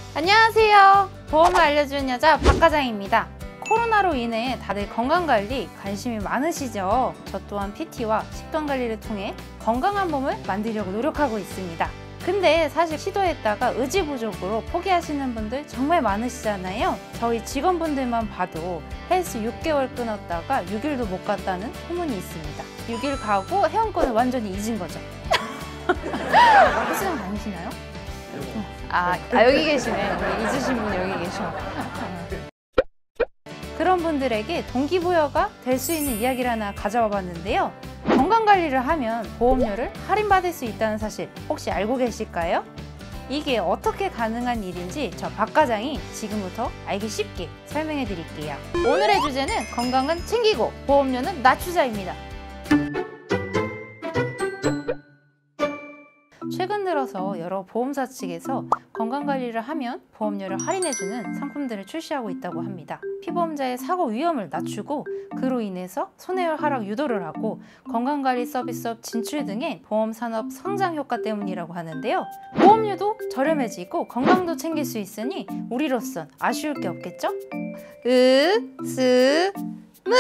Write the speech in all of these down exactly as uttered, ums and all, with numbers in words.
안녕하세요. 보험을 알려주는 여자 박과장입니다. 코로나로 인해 다들 건강관리 관심이 많으시죠? 저 또한 피티와 식단관리를 통해 건강한 몸을 만들려고 노력하고 있습니다. 근데 사실 시도했다가 의지 부족으로 포기하시는 분들 정말 많으시잖아요. 저희 직원분들만 봐도 헬스 육 개월 끊었다가 육 일도 못 갔다는 소문이 있습니다. 육 일 가고 회원권을 완전히 잊은 거죠. 헬스장 다니시나요? 아, 아 여기 계시네. 우리 잊으신 분 여기 계셔. 그런 분들에게 동기부여가 될 수 있는 이야기를 하나 가져와 봤는데요. 건강관리를 하면 보험료를 할인받을 수 있다는 사실 혹시 알고 계실까요? 이게 어떻게 가능한 일인지 저 박과장이 지금부터 알기 쉽게 설명해 드릴게요. 오늘의 주제는 건강은 챙기고 보험료는 낮추자입니다. 최근 들어서 여러 보험사 측에서 건강관리를 하면 보험료를 할인해주는 상품들을 출시하고 있다고 합니다. 피보험자의 사고 위험을 낮추고 그로 인해서 손해율 하락 유도를 하고 건강관리 서비스업 진출 등의 보험산업 성장 효과 때문이라고 하는데요. 보험료도 저렴해지고 건강도 챙길 수 있으니 우리로선 아쉬울 게 없겠죠? 으, 스, 무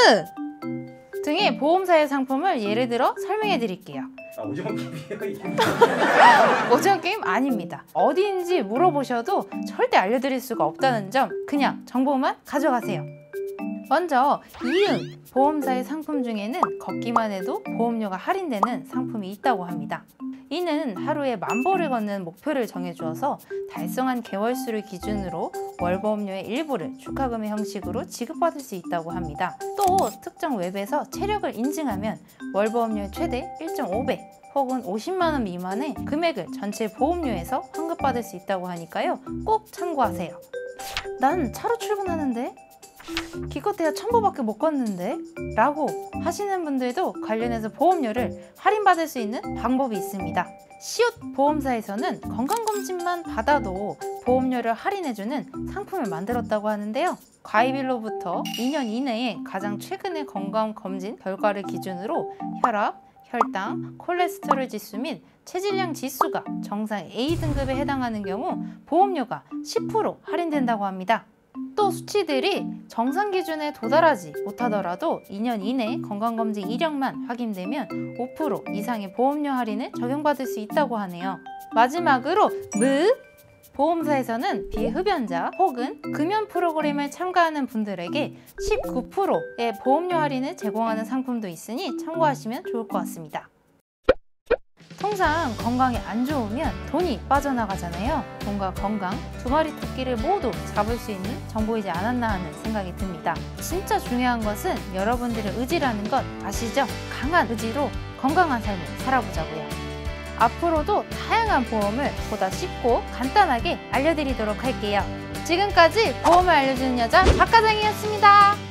등의 보험사의 상품을 예를 들어 설명해 드릴게요. 아, 오징어 게임이에요? 오징어 게임 아닙니다. 어디인지 물어보셔도 절대 알려드릴 수가 없다는 점 그냥 정보만 가져가세요. 먼저 이응 보험사의 상품 중에는 걷기만 해도 보험료가 할인되는 상품이 있다고 합니다. 이는 하루에 만 보를 걷는 목표를 정해주어서 달성한 개월수를 기준으로 월보험료의 일부를 축하금의 형식으로 지급받을 수 있다고 합니다. 또 특정 웹에서 체력을 인증하면 월보험료의 최대 일 점 오 배 혹은 오십만 원 미만의 금액을 전체 보험료에서 환급받을 수 있다고 하니까요. 꼭 참고하세요. 난 차로 출근하는데? 기껏해야 천 보밖에 못 걷는데? 라고 하시는 분들도 관련해서 보험료를 할인받을 수 있는 방법이 있습니다. 시옷 보험사에서는 건강검진만 받아도 보험료를 할인해주는 상품을 만들었다고 하는데요. 가입일로부터 이 년 이내에 가장 최근의 건강검진 결과를 기준으로 혈압, 혈당, 콜레스테롤 지수 및 체질량 지수가 정상 에이 등급에 해당하는 경우 보험료가 십 퍼센트 할인된다고 합니다. 또 수치들이 정상 기준에 도달하지 못하더라도 이 년 이내 건강검진 이력만 확인되면 오 퍼센트 이상의 보험료 할인을 적용받을 수 있다고 하네요. 마지막으로 무! 보험사에서는 비흡연자 혹은 금연 프로그램을 참가하는 분들에게 십구 퍼센트의 보험료 할인을 제공하는 상품도 있으니 참고하시면 좋을 것 같습니다. 통상 건강이 안 좋으면 돈이 빠져나가잖아요. 돈과 건강 두 마리 토끼를 모두 잡을 수 있는 정보이지 않았나 하는 생각이 듭니다. 진짜 중요한 것은 여러분들의 의지라는 것 아시죠? 강한 의지로 건강한 삶을 살아보자고요. 앞으로도 다양한 보험을 보다 쉽고 간단하게 알려드리도록 할게요. 지금까지 보험을 알려주는 여자 박과장이었습니다.